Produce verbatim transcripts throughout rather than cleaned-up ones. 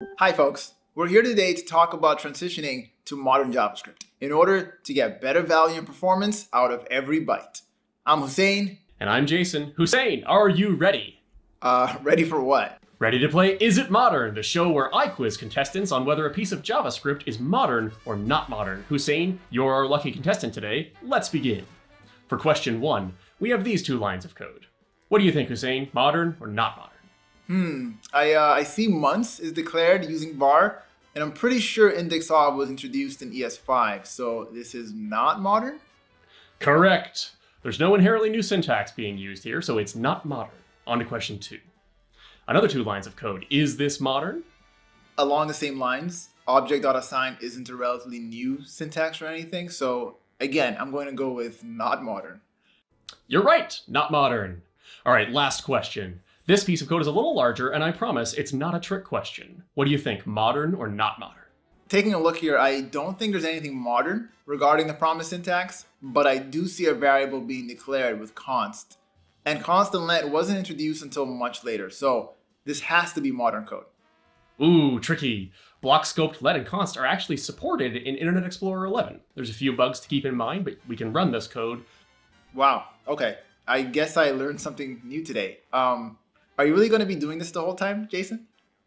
Hi folks, we're here today to talk about transitioning to modern JavaScript in order to get better value and performance out of every byte. I'm Houssein. And I'm Jason. Houssein, are you ready? Uh, ready for what? Ready to play Is It Modern, the show where I quiz contestants on whether a piece of JavaScript is modern or not modern. Houssein, you're our lucky contestant today. Let's begin. For question one, we have these two lines of code. What do you think, Houssein? Modern or not modern? Hmm, I, uh, I see months is declared using var, and I'm pretty sure index of was introduced in E S five, so this is not modern? Correct. There's no inherently new syntax being used here, so it's not modern. On to question two. Another two lines of code. Is this modern? Along the same lines, object.assign isn't a relatively new syntax or anything, so again, I'm going to go with not modern. You're right, not modern. All right, last question. This piece of code is a little larger, and I promise it's not a trick question. What do you think, modern or not modern? Taking a look here, I don't think there's anything modern regarding the promise syntax, but I do see a variable being declared with const. And const and let wasn't introduced until much later, so this has to be modern code. Ooh, tricky. Block scoped let and const are actually supported in Internet Explorer eleven. There's a few bugs to keep in mind, but we can run this code. Wow, okay. I guess I learned something new today. Um, are you really going to be doing this the whole time, Jason?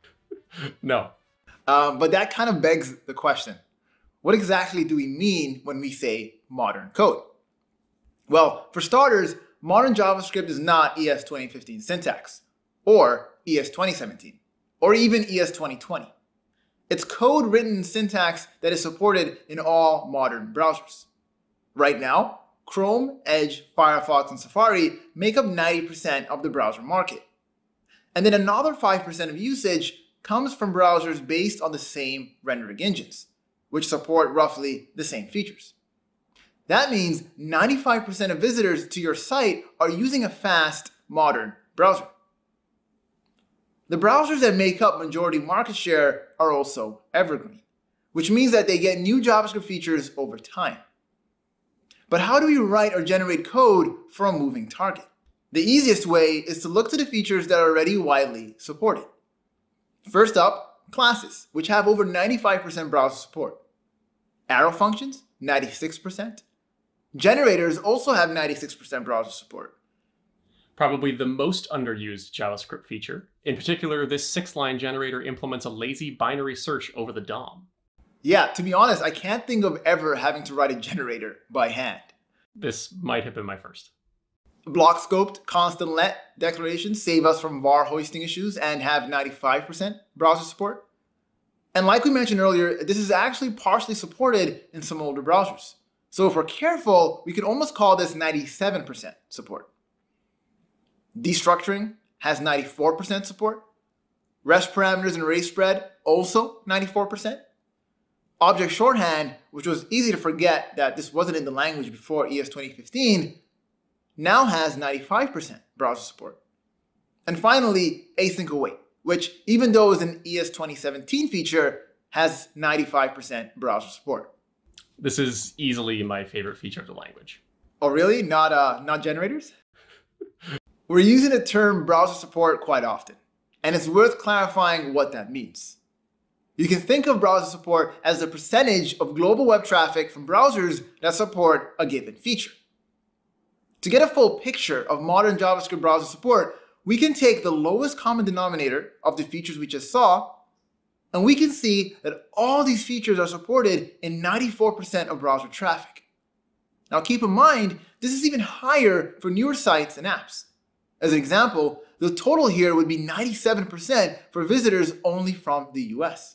No. Um, but that kind of begs the question. What exactly do we mean when we say modern code? Well, for starters, modern JavaScript is not E S twenty fifteen syntax, or E S twenty seventeen, or even E S twenty twenty. It's code written in syntax that is supported in all modern browsers. Right now, Chrome, Edge, Firefox, and Safari make up ninety percent of the browser market. And then another five percent of usage comes from browsers based on the same rendering engines, which support roughly the same features. That means ninety-five percent of visitors to your site are using a fast, modern browser. The browsers that make up majority market share are also evergreen, which means that they get new JavaScript features over time. But how do we write or generate code for a moving target? The easiest way is to look to the features that are already widely supported. First up, classes, which have over ninety-five percent browser support. Arrow functions, ninety-six percent. Generators also have ninety-six percent browser support. Probably the most underused JavaScript feature. In particular, this six-line generator implements a lazy binary search over the D O M. Yeah, to be honest, I can't think of ever having to write a generator by hand. This might have been my first. Block scoped const and let declarations save us from var hoisting issues and have ninety-five percent browser support. And like we mentioned earlier, this is actually partially supported in some older browsers. So if we're careful, we could almost call this ninety-seven percent support. Destructuring has ninety-four percent support. REST parameters and array spread also ninety-four percent. Object shorthand, which was easy to forget that this wasn't in the language before E S twenty fifteen, now has ninety-five percent browser support. And finally, async await, which even though is an E S twenty seventeen feature, has ninety-five percent browser support. This is easily my favorite feature of the language. Oh really? Not, uh, not generators? We're using the term browser support quite often, and it's worth clarifying what that means. You can think of browser support as the percentage of global web traffic from browsers that support a given feature. To get a full picture of modern JavaScript browser support, we can take the lowest common denominator of the features we just saw, and we can see that all these features are supported in ninety-four percent of browser traffic. Now keep in mind, this is even higher for newer sites and apps. As an example, the total here would be ninety-seven percent for visitors only from the U S.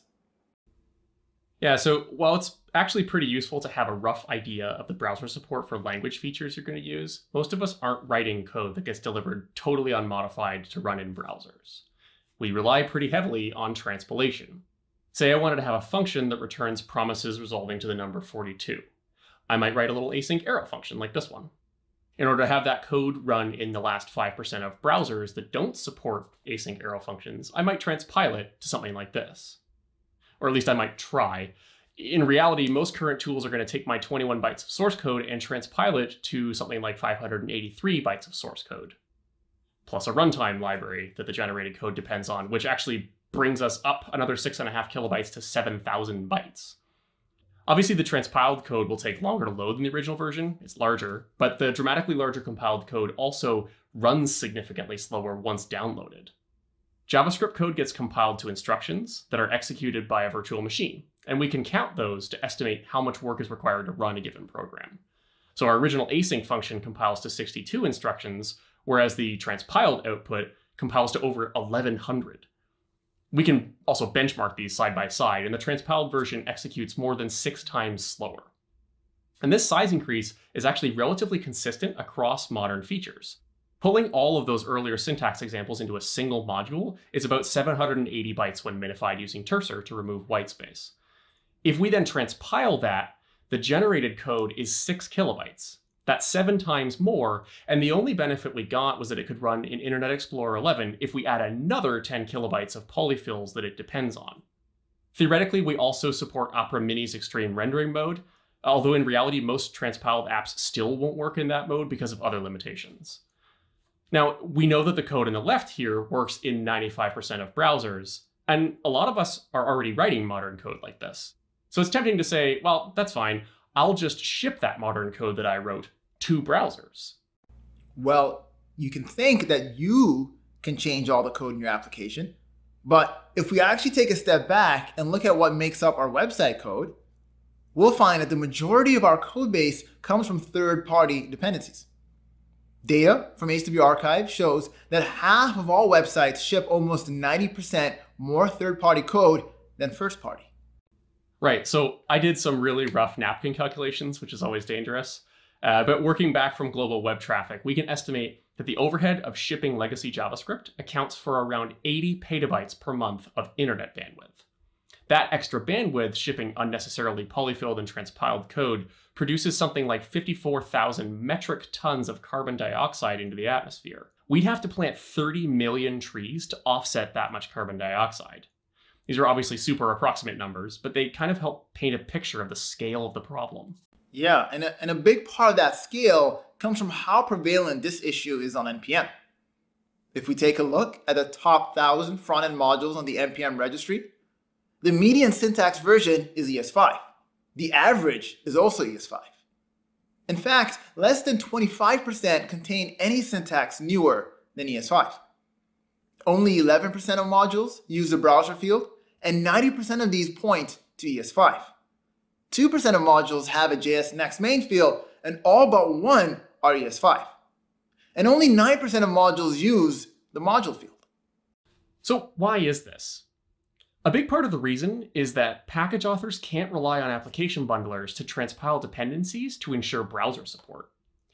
Yeah, so while it's actually pretty useful to have a rough idea of the browser support for language features you're going to use, most of us aren't writing code that gets delivered totally unmodified to run in browsers. We rely pretty heavily on transpilation. Say I wanted to have a function that returns promises resolving to the number forty-two. I might write a little async arrow function like this one. In order to have that code run in the last five percent of browsers that don't support async arrow functions, I might transpile it to something like this. Or at least I might try. In reality, most current tools are going to take my twenty-one bytes of source code and transpile it to something like five hundred eighty-three bytes of source code, plus a runtime library that the generated code depends on, which actually brings us up another six and a half kilobytes to seven thousand bytes. Obviously, the transpiled code will take longer to load than the original version. It's larger, but the dramatically larger compiled code also runs significantly slower once downloaded. JavaScript code gets compiled to instructions that are executed by a virtual machine, and we can count those to estimate how much work is required to run a given program. So our original async function compiles to sixty-two instructions, whereas the transpiled output compiles to over eleven hundred. We can also benchmark these side by side, and the transpiled version executes more than six times slower. And this size increase is actually relatively consistent across modern features. Pulling all of those earlier syntax examples into a single module is about seven hundred eighty bytes when minified using Trsor to remove whitespace. If we then transpile that, the generated code is six kilobytes. That's seven times more, and the only benefit we got was that it could run in Internet Explorer eleven if we add another ten kilobytes of polyfills that it depends on. Theoretically, we also support Opera Mini's extreme rendering mode, although in reality, most transpiled apps still won't work in that mode because of other limitations. Now, we know that the code on the left here works in ninety-five percent of browsers, and a lot of us are already writing modern code like this. So it's tempting to say, well, that's fine, I'll just ship that modern code that I wrote to browsers. Well, you can think that you can change all the code in your application, but if we actually take a step back and look at what makes up our website code, we'll find that the majority of our code base comes from third-party dependencies. Data from H W Archive shows that half of all websites ship almost ninety percent more third-party code than first-party. Right, so I did some really rough napkin calculations, which is always dangerous. Uh, but working back from global web traffic, we can estimate that the overhead of shipping legacy JavaScript accounts for around eighty petabytes per month of internet bandwidth. That extra bandwidth shipping unnecessarily polyfilled and transpiled code produces something like fifty-four thousand metric tons of carbon dioxide into the atmosphere. We'd have to plant thirty million trees to offset that much carbon dioxide. These are obviously super approximate numbers, but they kind of help paint a picture of the scale of the problem. Yeah, and a, and a big part of that scale comes from how prevalent this issue is on N P M. If we take a look at the top one thousand front-end modules on the N P M registry, the median syntax version is E S five. The average is also E S five. In fact, less than twenty-five percent contain any syntax newer than E S five. Only eleven percent of modules use the browser field, and ninety percent of these point to E S five. two percent of modules have a J S Next main field, and all but one are E S five. And only nine percent of modules use the module field. So why is this? A big part of the reason is that package authors can't rely on application bundlers to transpile dependencies to ensure browser support.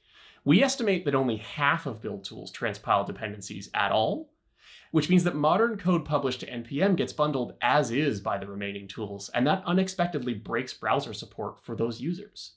We estimate that only half of build tools transpile dependencies at all, which means that modern code published to N P M gets bundled as is by the remaining tools, and that unexpectedly breaks browser support for those users.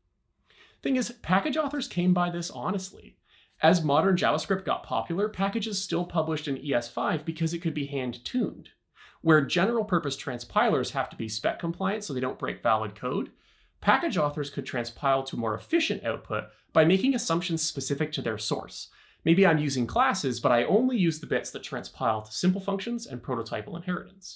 Thing is, package authors came by this honestly. As modern JavaScript got popular, packages still published in E S five because it could be hand-tuned. Where general-purpose transpilers have to be spec compliant so they don't break valid code, package authors could transpile to more efficient output by making assumptions specific to their source. Maybe I'm using classes, but I only use the bits that transpile to simple functions and prototypal inheritance.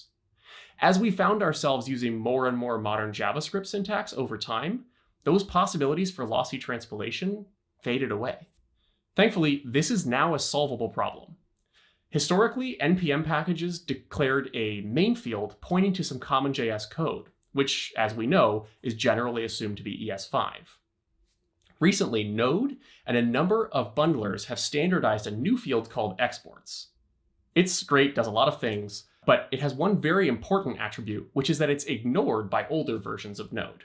As we found ourselves using more and more modern JavaScript syntax over time, those possibilities for lossy transpilation faded away. Thankfully, this is now a solvable problem. Historically, N P M packages declared a main field pointing to some common J S code, which, as we know, is generally assumed to be E S five. Recently, Node and a number of bundlers have standardized a new field called exports. It's great, does a lot of things, but it has one very important attribute, which is that it's ignored by older versions of Node.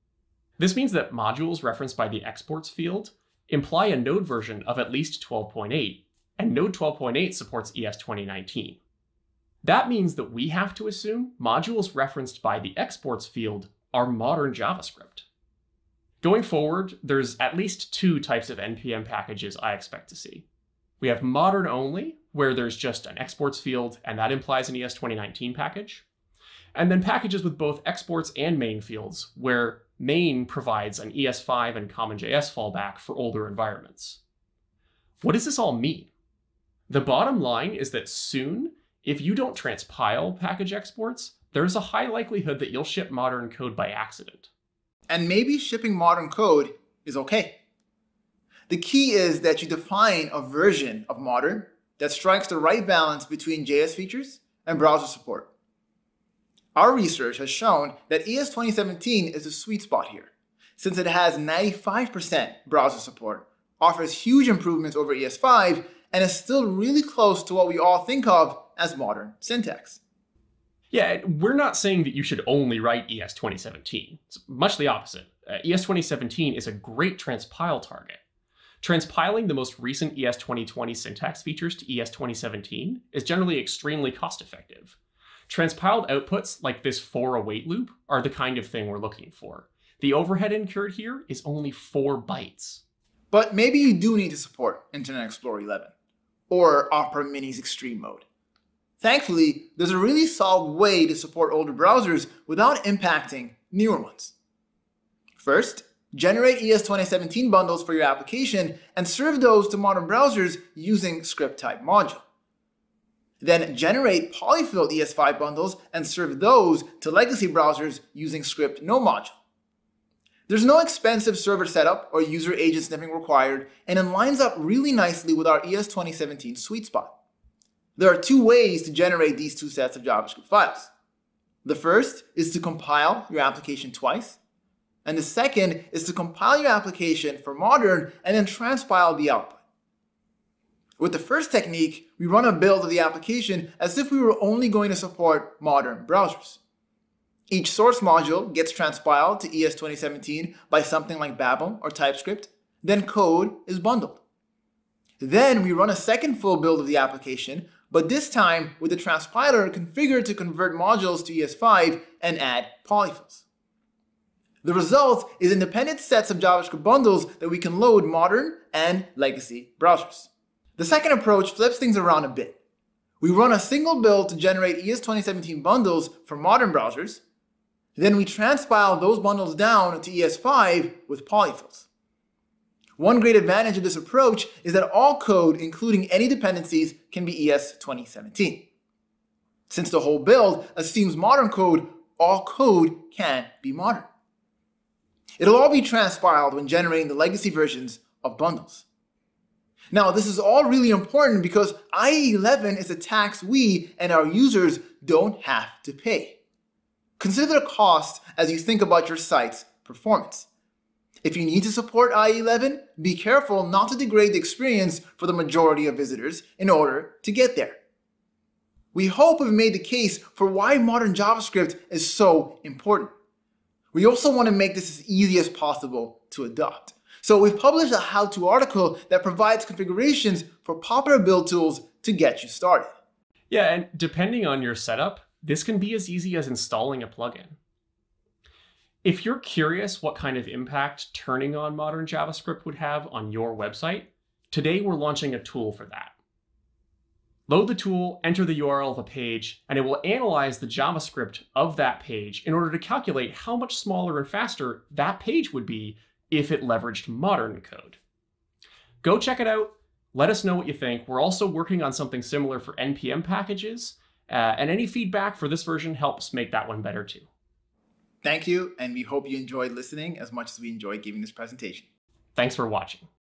This means that modules referenced by the exports field imply a Node version of at least twelve point eight, and Node twelve point eight supports E S twenty nineteen. That means that we have to assume modules referenced by the exports field are modern JavaScript. Going forward, there's at least two types of N P M packages I expect to see. We have modern only, where there's just an exports field, and that implies an E S twenty nineteen package. And then packages with both exports and main fields, where main provides an E S five and common J S fallback for older environments. What does this all mean? The bottom line is that soon, If you don't transpile package exports, there's a high likelihood that you'll ship modern code by accident. And maybe shipping modern code is okay. The key is that you define a version of modern that strikes the right balance between J S features and browser support. Our research has shown that E S twenty seventeen is the sweet spot here, since it has ninety-five percent browser support, offers huge improvements over E S five, and is still really close to what we all think of as modern syntax. Yeah, we're not saying that you should only write E S twenty seventeen. It's much the opposite. Uh, E S twenty seventeen is a great transpile target. Transpiling the most recent E S twenty twenty syntax features to E S twenty seventeen is generally extremely cost-effective. Transpiled outputs like this for await loop are the kind of thing we're looking for. The overhead incurred here is only four bytes. But maybe you do need to support Internet Explorer eleven or Opera Mini's Extreme Mode. Thankfully, there's a really solid way to support older browsers without impacting newer ones. First, generate E S twenty seventeen bundles for your application and serve those to modern browsers using script type module. Then generate polyfilled E S five bundles and serve those to legacy browsers using script no module. There's no expensive server setup or user agent sniffing required, and it lines up really nicely with our E S twenty seventeen sweet spot. There are two ways to generate these two sets of JavaScript files. The first is to compile your application twice, and the second is to compile your application for modern and then transpile the output. With the first technique, we run a build of the application as if we were only going to support modern browsers. Each source module gets transpiled to E S twenty seventeen by something like Babel or TypeScript, then code is bundled. Then we run a second full build of the application, but this time with the transpiler configured to convert modules to E S five and add polyfills. The result is independent sets of JavaScript bundles that we can load modern and legacy browsers. The second approach flips things around a bit. We run a single build to generate E S twenty seventeen bundles for modern browsers. Then we transpile those bundles down to E S five with polyfills. One great advantage of this approach is that all code, including any dependencies, can be E S twenty seventeen. Since the whole build assumes modern code, all code can be modern. It'll all be transpiled when generating the legacy versions of bundles. Now, this is all really important because I E eleven is a tax we and our users don't have to pay. Consider the cost as you think about your site's performance. If you need to support I E eleven, be careful not to degrade the experience for the majority of visitors in order to get there. We hope we've made the case for why modern JavaScript is so important. We also want to make this as easy as possible to adopt. So we've published a how-to article that provides configurations for popular build tools to get you started. Yeah, and depending on your setup, this can be as easy as installing a plugin. If you're curious what kind of impact turning on modern JavaScript would have on your website, today we're launching a tool for that. Load the tool, enter the U R L of a page, and it will analyze the JavaScript of that page in order to calculate how much smaller and faster that page would be if it leveraged modern code. Go check it out. Let us know what you think. We're also working on something similar for N P M packages, uh, and any feedback for this version helps make that one better too. Thank you, and we hope you enjoyed listening as much as we enjoyed giving this presentation. Thanks for watching.